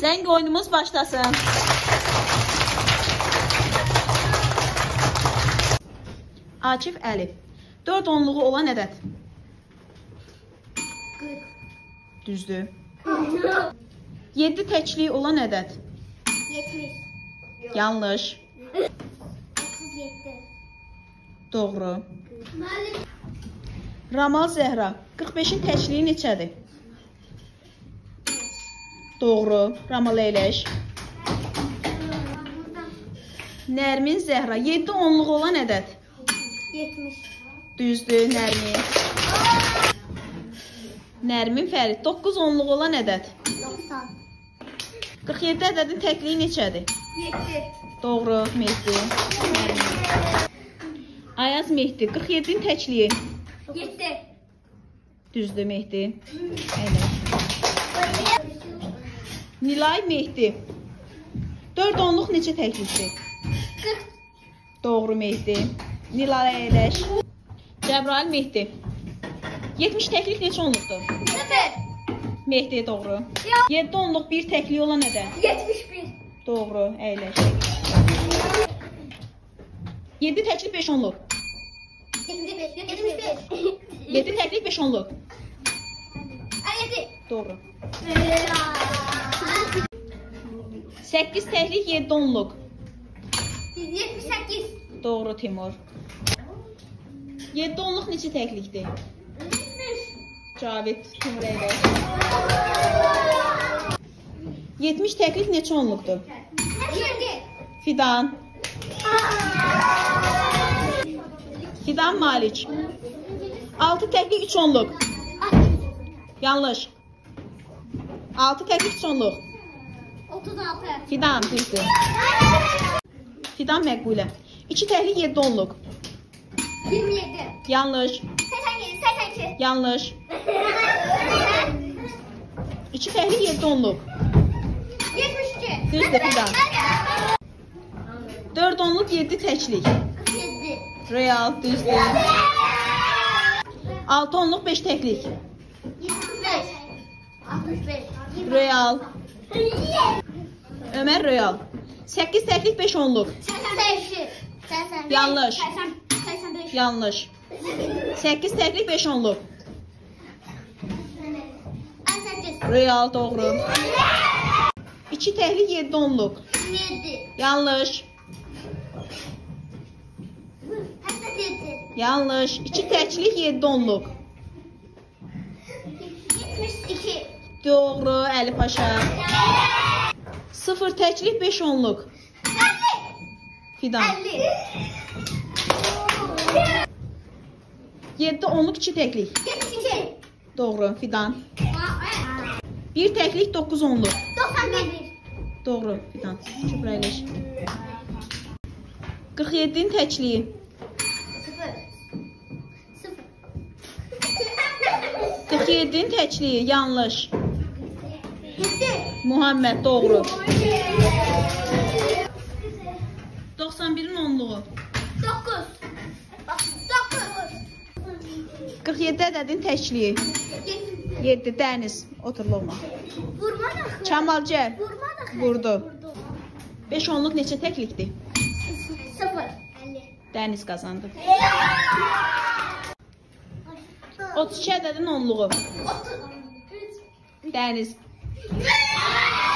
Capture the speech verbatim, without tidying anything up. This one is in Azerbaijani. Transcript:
Zəng oyunumuz başlasın. Akif Əlif. dörd onluğu olan ədəd. Düzdür. yeddi təkliyi olan ədəd. yetmiş. Yanlış. otuz yeddi. Doğru. Ramal Zəhra. qırx beşin təkliyi neçədir? Doğru. Ramal əyləş. Nərmin Zəhra. yeddi onluğu olan ədəd. yetmiş. Düzdür. Nərmin. Nərmin Fərid. doqquz onluğu olan ədəd. doksan. qırx yeddi ədədin təkliyi neçədir? yeddi. Doğru. Mehdi. Ayaz Mehdi. qırx yeddinin təkliyi. yeddi. Düzdür Mehdi. Əyləş. Nilay Mehdi. dörd onluq neçə təklikdir? qırx. Doğru Mehdi. Nilay əyləş. Cəbrail Mehdi. yetmiş təklik neçə onluqdur? sıfır. Mehdi doğru. yeddi onluq bir təkliyi olan ədəd. yetmiş bir. Doğru. Əyləş. yeddi təklik beş onluq. yetmiş beş. yetmiş beş. yeddi təklik beş onluq. yedi. Doğru. səkkiz təklik yeddi onluq. yetmiş sekiz. Doğru Timur. yeddi onluq neçə təklikdir? Cavid Timur əyləş. yetmiş təklik neçə onluqdur? yedi. Fidan. Fidan Malik. altı təklik üç onluq. Yanlış. altı təklik üç onluq. otuz altı. Fidan düzdür. Fidan Məqbulə. iki təklik yeddi onluq. yirmi yedi. Yanlış. seksen yedi. seksen iki. Yanlış. iki təklik yeddi onluq. yetmiş iki. Düzdür Fidan. dörd onluq yeddi təklik. yedi. Real düzdür. altı onluq beş təklik. yetmiş beş. altmış beş. Real. Ömər Real. səkkiz təklik beş onluq. seksen beş. seksen beş. Yanlış. seksen beş. Yanlış. səkkiz təklik beş onluq. on sekiz. Real doğru. iki təklik yeddi onluq. yedi. Yanlış. seksen yedi. Yanlış. iki təklik yeddi onluq. yetmiş iki. Doğru Əli Paşa. sıfır təklik beş onluq. elli. Fidan. elli. yeddi onluq iki təklik. yetmiş iki. Doğru Fidan. bir təklik doqquz onluq. doksan bir. Doğru Fidan. Kübrəyləş. qırx yeddinin təkliyi. sıfır. sıfır. qırx yeddinin təkliyi. Yanlış. yedi. Muhammed doğru. doxsan birin onluğu. dokuz. dokuz. qırx yeddi ədədin təkliyi. yeddi Dəniz. Otur Loma. Vurmadı. Çamal gəl. Vurmadı. Vurdu. beş onluq neçə təklikdir? sıfır. elli. Dəniz qazandı. otuz iki ədədin onluğu. otuz. Dəniz.